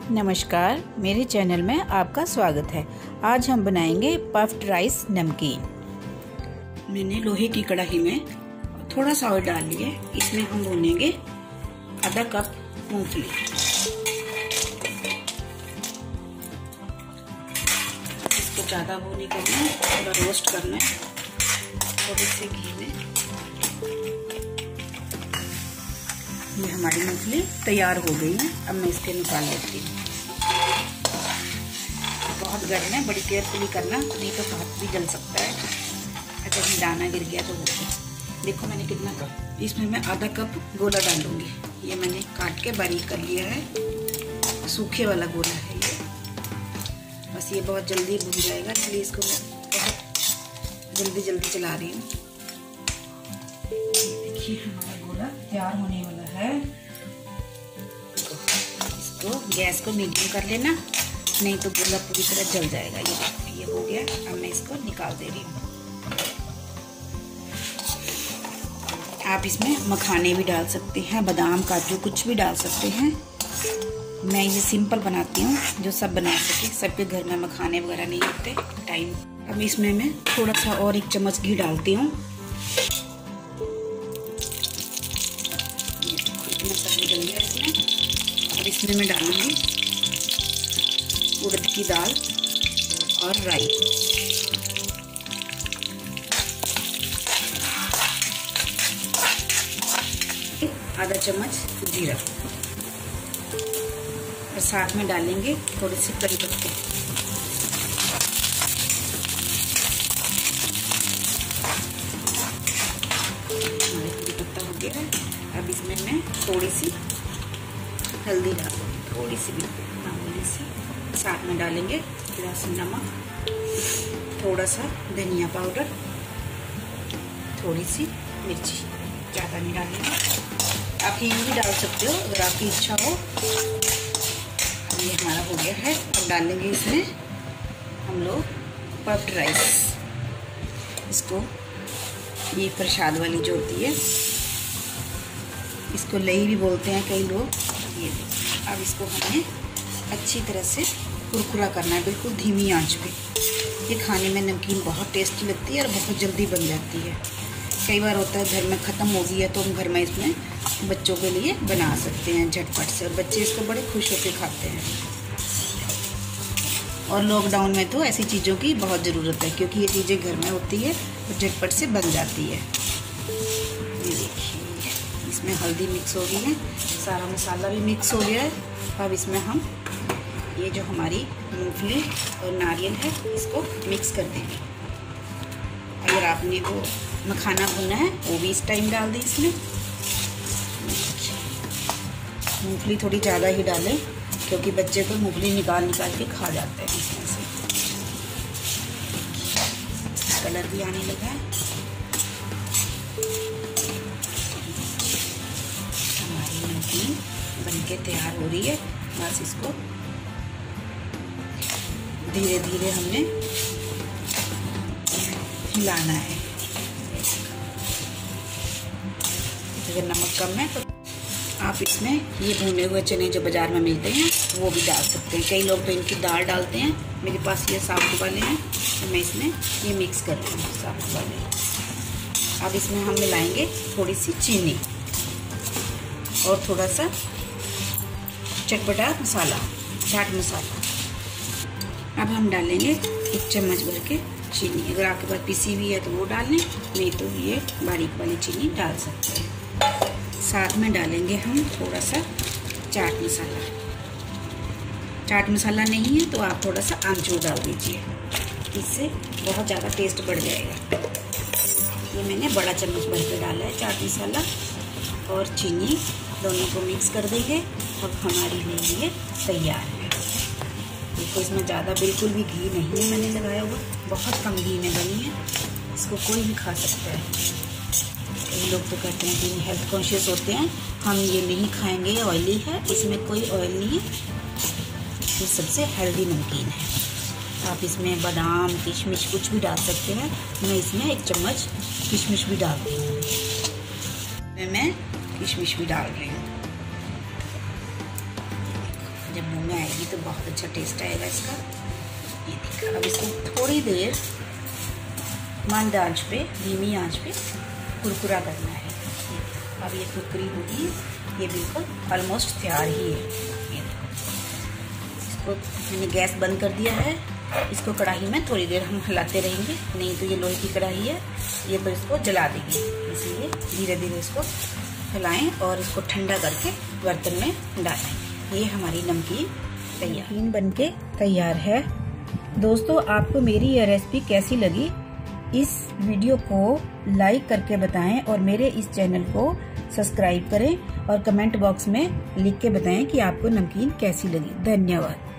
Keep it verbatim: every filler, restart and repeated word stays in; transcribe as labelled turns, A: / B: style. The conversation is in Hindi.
A: नमस्कार, मेरे चैनल में आपका स्वागत है। आज हम बनाएंगे पफ्ड राइस नमकीन। मैंने लोहे की कढ़ाई में थोड़ा सा ऑयल डाल लिया है। इसमें हम भूनेंगे आधा कप मूंगफली। इसको ज़्यादा भून नहीं करना है, थोड़ा रोस्ट करना है थोड़े से घी में। ये हमारी मूंगफली तैयार हो गई है। अब मैं इसके निकाल लेती हूँ। बहुत गर्म है, बड़ी केयरफुली करना, नहीं तो हाथ भी जल सकता है। अगर कहीं दाना गिर गया तो हो गया। देखो मैंने कितना कप, इसमें मैं आधा कप गोला डालूंगी। ये मैंने काट के बारीक कर लिया है, सूखे वाला गोला है ये। बस ये बहुत जल्दी भून जाएगा, इसलिए इसको मैं बहुत जल्दी जल्दी चला रही हूँ। देखिए हमारा गोला तैयार होने वाला है। इसको गैस को मीडियम कर लेना, नहीं तो गोला पूरी तरह जल जाएगा। ये ये हो गया। अब मैं इसको निकाल दे रही हूँ। आप इसमें मखाने भी डाल सकते हैं, बादाम काजू कुछ भी डाल सकते हैं। मैं ये सिंपल बनाती हूँ जो सब बना सके। सबके घर में मखाने वगैरह नहीं होते टाइम। अब इसमें मैं थोड़ा सा और एक चम्मच घी डालती हूँ। इतना सब निकल गया इसमें। अब इसमें मैं डालूंगी उड़द की दाल और राई। आधा चम्मच जीरा और साथ में डालेंगे थोड़े से करी पत्ते। हमारे करी पत्ता हो गया है। अब इसमें मैं थोड़ी सी हल्दी डालूंगी, थोड़ी सी भी मामूली सी। साथ में डालेंगे थोड़ा सा नमक, थोड़ा सा धनिया पाउडर, थोड़ी सी मिर्ची, ज़्यादा नहीं डालेंगे। आप हींग भी डाल सकते हो अगर आपकी इच्छा हो। ये हमारा हो गया है। अब डालेंगे इसमें हम लोग पफ्ड राइस। इसको ये प्रसाद वाली जो होती है, इसको लई भी बोलते हैं कई लोग। ये अब इसको हमें अच्छी तरह से कुरकुरा करना है, बिल्कुल धीमी आंच पे। ये खाने में नमकीन बहुत टेस्टी लगती है और बहुत जल्दी बन जाती है। कई बार होता है घर में ख़त्म हो गई है तो हम घर में इसमें बच्चों के लिए बना सकते हैं झटपट से, और बच्चे इसको बड़े खुश होकर खाते हैं। और लॉकडाउन में तो ऐसी चीज़ों की बहुत ज़रूरत है, क्योंकि ये चीज़ें घर में होती है और झटपट से बन जाती है। ये देखिए इसमें हल्दी मिक्स हो गई है, सारा मसाला भी मिक्स हो गया है। अब इसमें हम ये जो हमारी मूंगफली और नारियल है इसको मिक्स कर देंगे। अगर आपने वो मखाना भुना है वो भी इस टाइम डाल दें इसमें। मूंगफली थोड़ी ज़्यादा ही डालें, क्योंकि बच्चे तो मूंगफली निकाल निकाल के खा जाते हैं इसमें से। कलर भी आने लगा है। हमारी नमकीन बनके तैयार हो रही है। बस इसको धीरे धीरे हमने हिलाना है। अगर नमक कम है तो आप इसमें ये भुने हुए चने जो बाजार में मिलते हैं वो भी डाल सकते हैं। कई लोग तो इनकी दाल डालते हैं, मेरे पास ये साबुत वाले हैं तो मैं इसमें ये मिक्स कर रही हूँ साबुत वाले। अब इसमें हम मिलाएंगे थोड़ी सी चीनी और थोड़ा सा चटपटा मसाला, चाट मसाला। अब हम डालेंगे एक चम्मच भर के चीनी। अगर आपके पास पिसी हुई है तो वो डाल लें, नहीं तो ये बारीक वाली चीनी डाल सकते हैं। साथ में डालेंगे हम थोड़ा सा चाट मसाला। चाट मसाला नहीं है तो आप थोड़ा सा आमचूर डाल दीजिए, इससे बहुत ज़्यादा टेस्ट बढ़ जाएगा। ये मैंने बड़ा चम्मच भर के डाला है चाट मसाला और चीनी, दोनों को मिक्स कर देंगे। अब हमारी ये तैयार है। देखो इसमें ज़्यादा बिल्कुल भी घी नहीं है मैंने लगाया हुआ, बहुत कम घी में बनी है। इसको कोई भी खा सकता है। कई लोग तो कहते हैं कि हेल्थ कॉन्शियस होते हैं, हम ये नहीं खाएंगे, ऑयली है। इसमें कोई ऑयल नहीं है, ये सबसे हेल्दी नमकीन है। आप इसमें बादाम किशमिश कुछ भी डाल सकते हैं। मैं इसमें एक चम्मच किशमिश भी डालती हूँ। मैं किशमिश भी डाल रही हूँ। जब मुंह में आएगी तो बहुत अच्छा टेस्ट आएगा इसका। ये देखा, अब इसको थोड़ी देर मंद आंच पे, धीमी आंच पे कुरकुरा करना है। अब ये कुरकुरी होगी, ये बिल्कुल ऑलमोस्ट तैयार ही है। ये देखो, इसको मैंने गैस बंद कर दिया है। इसको कढ़ाई में थोड़ी देर हम हिलाते रहेंगे, नहीं तो ये लोहे की कढ़ाई है, ये तो इसको जला देगी। इसलिए धीरे धीरे इसको हिलाएं और इसको ठंडा करके बर्तन में डालें। ये हमारी नमकीन तैयार नमकीन बनके तैयार है। दोस्तों, आपको मेरी यह रेसिपी कैसी लगी, इस वीडियो को लाइक करके बताएं और मेरे इस चैनल को सब्सक्राइब करें और कमेंट बॉक्स में लिख के बताएं कि आपको नमकीन कैसी लगी। धन्यवाद।